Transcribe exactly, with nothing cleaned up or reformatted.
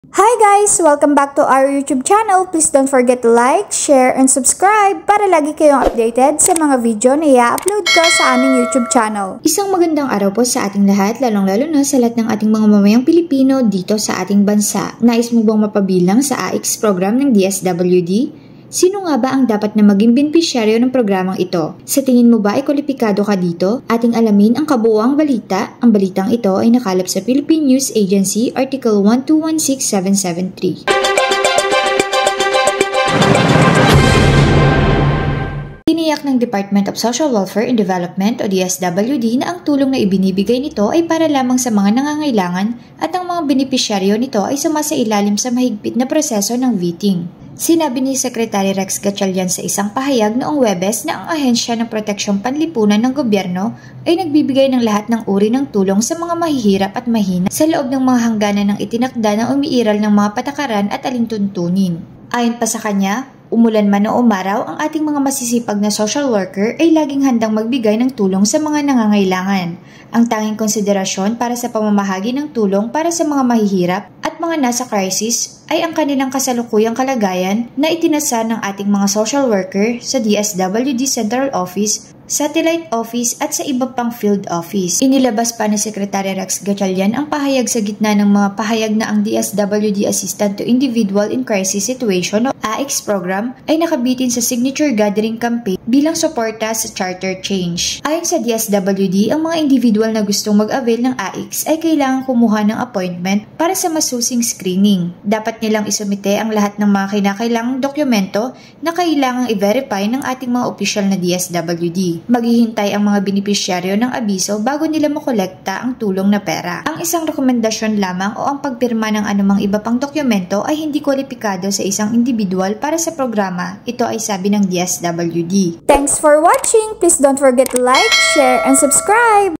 Hi guys! Welcome back to our YouTube channel. Please don't forget to like, share, and subscribe para lagi kayong updated sa mga video na i-upload ko sa aming YouTube channel. Isang magandang araw po sa ating lahat, lalong-lalo na sa lahat ng ating mga mamayang Pilipino dito sa ating bansa. Nais mo bang mapabilang sa A I X program ng D S W D? Sino nga ba ang dapat na maging benepisyaryo ng programang ito? Sa tingin mo ba ay kwalipikado ka dito? Ating alamin ang kabuuang balita. Ang balitang ito ay nakalap sa Philippine News Agency, Article one two one six seven seven three. Tiniyak ng Department of Social Welfare and Development o D S W D na ang tulong na ibinibigay nito ay para lamang sa mga nangangailangan at ang mga benepisyaryo nito ay sumasailalim sa mahigpit na proseso ng vetting. Sinabi ni Secretary Rex Gatchalian sa isang pahayag noong Huwebes na ang Ahensya ng Proteksyong Panlipunan ng Gobyerno ay nagbibigay ng lahat ng uri ng tulong sa mga mahihirap at mahina sa loob ng mga hangganan ng itinakda na umiiral ng mga patakaran at alintuntunin. Ayon pa sa kanya, umulan man o umaraw, ang ating mga masisipag na social worker ay laging handang magbigay ng tulong sa mga nangangailangan. Ang tanging konsiderasyon para sa pamamahagi ng tulong para sa mga mahihirap at mga nasa crisis ay ang kanilang kasalukuyang kalagayan na itinasa ng ating mga social worker sa D S W D Central Office, Satellite Office at sa iba pang field office. Inilabas pa ni Secretary Rex Gatchalian ang pahayag sa gitna ng mga pahayag na ang D S W D Assistant to Individual in Crisis Situation o A I X program ay nakabitin sa signature gathering campaign bilang suporta sa charter change. Ayon sa D S W D, ang mga individual na gustong mag-avail ng A I X ay kailangang kumuha ng appointment para sa masusing screening. Dapat nilang isumite ang lahat ng mga kinakailangang dokumento na kailangang i-verify ng ating mga opisyal na D S W D. Maghihintay ang mga benepisyaryo ng abiso bago nila makolekta ang tulong na pera. Ang isang rekomendasyon lamang o ang pagpirma ng anumang iba pang dokumento ay hindi kwalipikado sa isang individual para sa programa. Ito ay sabi ng D S W D. Thanks for watching! Please don't forget to like, share, and subscribe!